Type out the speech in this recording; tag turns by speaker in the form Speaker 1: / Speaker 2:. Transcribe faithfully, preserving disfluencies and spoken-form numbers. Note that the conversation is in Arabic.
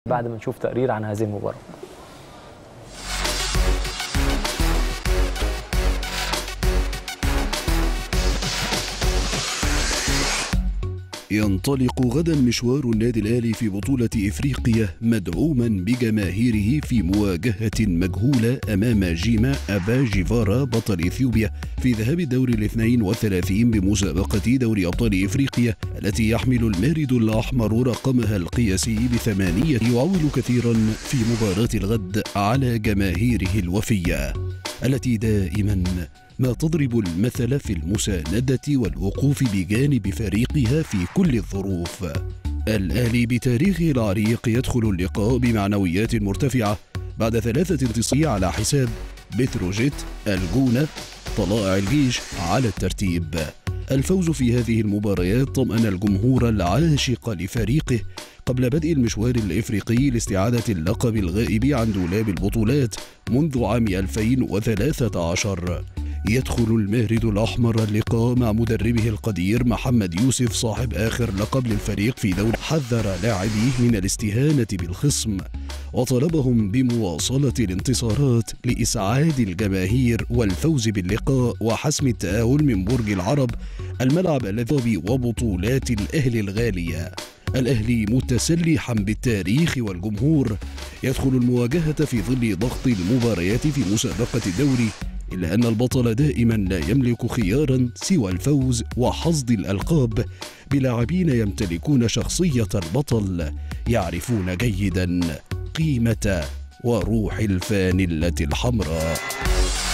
Speaker 1: بعد ما نشوف تقرير عن هذه المباراة.
Speaker 2: ينطلق غدا مشوار النادي الأهلي في بطولة إفريقيا مدعوما بجماهيره في مواجهة مجهولة أمام جيما أبا جيفارا بطل إثيوبيا في ذهاب الدور الاثنين والثلاثين بمسابقة دوري أبطال إفريقيا التي يحمل المارد الأحمر رقمها القياسي بثمانية، يعول كثيرا في مباراة الغد على جماهيره الوفية التي دائما ما تضرب المثل في المساندة والوقوف بجانب فريقها في كل الظروف. الأهلي بتاريخه العريق يدخل اللقاء بمعنويات مرتفعة بعد ثلاثة انتصارات على حساب بتروجيت، الجونة، طلائع الجيش على الترتيب. الفوز في هذه المباريات طمأن الجمهور العاشق لفريقه قبل بدء المشوار الإفريقي لاستعادة اللقب الغائب عن دولاب البطولات منذ عام ألفين وثلاثة عشر. يدخل المارد الأحمر اللقاء مع مدربه القدير محمد يوسف صاحب آخر لقب للفريق في دوري، حذر لاعبيه من الاستهانة بالخصم وطلبهم بمواصلة الانتصارات لإسعاد الجماهير والفوز باللقاء وحسم التأهل من برج العرب الملعب الذي وبطولات الأهلي الغالية. الأهلي متسلحا بالتاريخ والجمهور يدخل المواجهة في ظل ضغط المباريات في مسابقة الدوري، إلا أن البطل دائما لا يملك خيارا سوى الفوز وحصد الألقاب بلاعبين يمتلكون شخصية البطل، يعرفون جيدا قيمة وروح الفانلة الحمراء.